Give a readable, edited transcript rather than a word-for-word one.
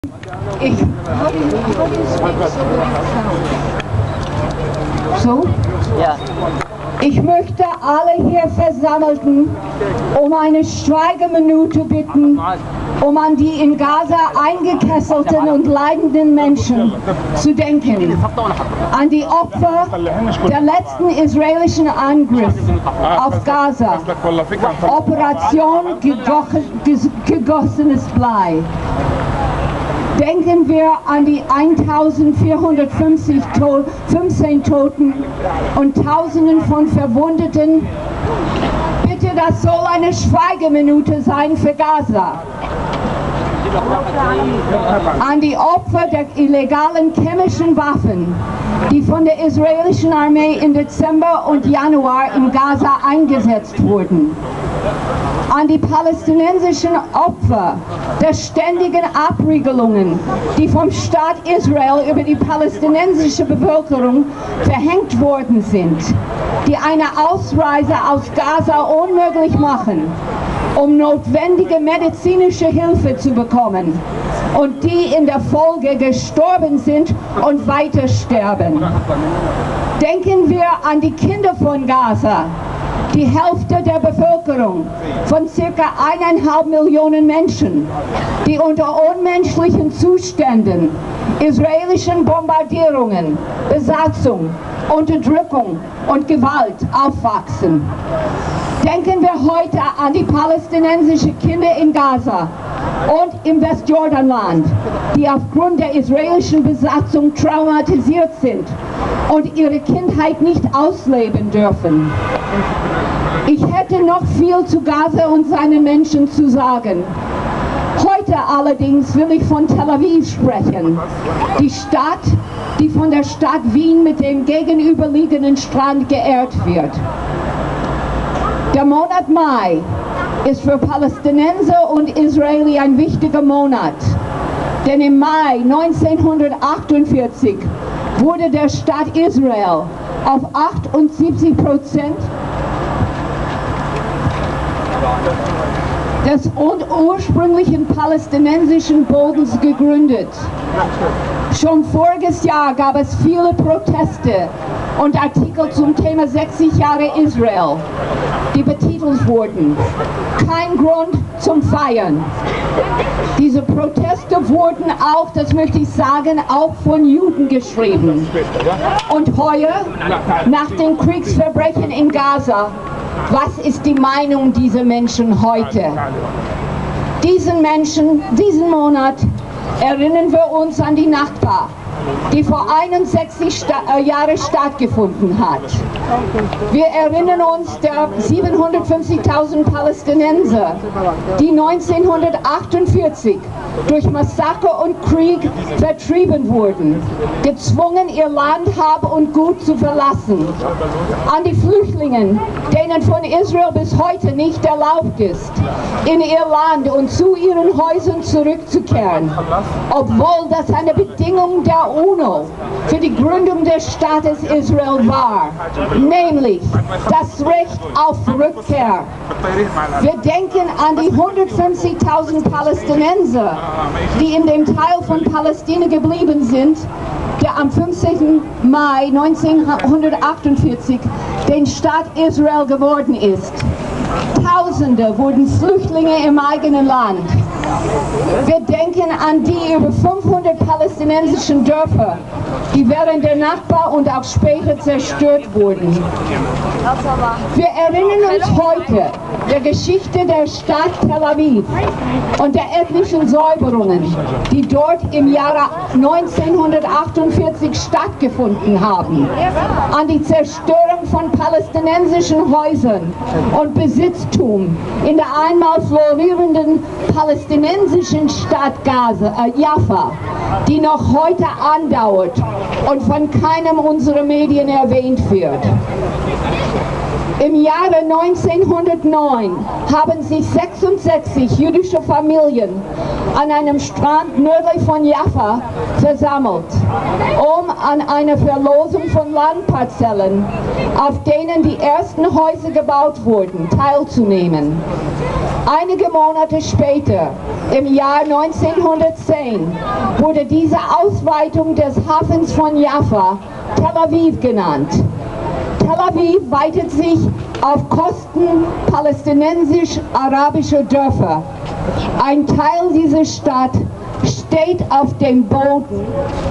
Ich möchte alle hier Versammelten um eine Schweigeminute bitten, um an die in Gaza eingekesselten und leidenden Menschen zu denken, an die Opfer der letzten israelischen Angriff auf Gaza, Operation gegossenes Blei. Denken wir an die 1415 Toten und Tausenden von Verwundeten. Bitte, das soll eine Schweigeminute sein für Gaza. An die Opfer der illegalen chemischen Waffen, die von der israelischen Armee im Dezember und Januar in Gaza eingesetzt wurden. An die palästinensischen Opfer der ständigen Abriegelungen, die vom Staat Israel über die palästinensische Bevölkerung verhängt worden sind, die eine Ausreise aus Gaza unmöglich machen, um notwendige medizinische Hilfe zu bekommen und die in der Folge gestorben sind und weiter sterben. Denken wir an die Kinder von Gaza, die Hälfte der Bevölkerung von ca. 1,5 Millionen Menschen, die unter unmenschlichen Zuständen, israelischen Bombardierungen, Besatzung, Unterdrückung und Gewalt aufwachsen. Denken wir heute an die palästinensischen Kinder in Gaza und im Westjordanland, die aufgrund der israelischen Besatzung traumatisiert sind und ihre Kindheit nicht ausleben dürfen. Ich hätte noch viel zu Gaza und seinen Menschen zu sagen. Heute allerdings will ich von Tel Aviv sprechen, die Stadt, die von der Stadt Wien mit dem gegenüberliegenden Strand geehrt wird. Der Monat Mai ist für Palästinenser und Israeli ein wichtiger Monat, denn im Mai 1948 wurde der Staat Israel auf 78% des ursprünglichen palästinensischen Bodens gegründet. Schon voriges Jahr gab es viele Proteste und Artikel zum Thema 60 Jahre Israel, die betitelt wurden. Kein Grund zum Feiern. Diese Proteste wurden auch, das möchte ich sagen, auch von Juden geschrieben. Und heuer, nach den Kriegsverbrechen in Gaza, was ist die Meinung dieser Menschen heute? Diesen Monat erinnern wir uns an die Nakba, die vor 61 Jahren stattgefunden hat. Wir erinnern uns der 750.000 Palästinenser, die 1948 durch Massaker und Krieg vertrieben wurden, gezwungen, ihr Land, Hab und Gut zu verlassen. An die Flüchtlinge, denen von Israel bis heute nicht erlaubt ist, in ihr Land und zu ihren Häusern zurückzukehren, obwohl das eine Bedingung der UNO für die Gründung des Staates Israel war, nämlich das Recht auf Rückkehr. Wir denken an die 150.000 Palästinenser, die in dem Teil von Palästina geblieben sind, der am 15. Mai 1948 den Staat Israel geworden ist. Tausende wurden Flüchtlinge im eigenen Land. Wir denken an die über 500 palästinensischen Dörfer, die während der Nakba und auch später zerstört wurden. Wir erinnern uns heute der Geschichte der Stadt Tel Aviv und der ethnischen Säuberungen, die dort im Jahre 1948 stattgefunden haben, an die Zerstörung von palästinensischen Häusern und Besitztum in der einmal florierenden palästinensischen Stadt Jaffa, die noch heute andauert und von keinem unserer Medien erwähnt wird. Im Jahre 1909 haben sich 66 jüdische Familien an einem Strand nördlich von Jaffa versammelt, um an einer Verlosung von Landparzellen, auf denen die ersten Häuser gebaut wurden, teilzunehmen. Einige Monate später, im Jahr 1910, wurde diese Ausweitung des Hafens von Jaffa Tel Aviv genannt. Tel Aviv weitet sich auf Kosten palästinensisch-arabischer Dörfer. Ein Teil dieser Stadt steht auf dem Boden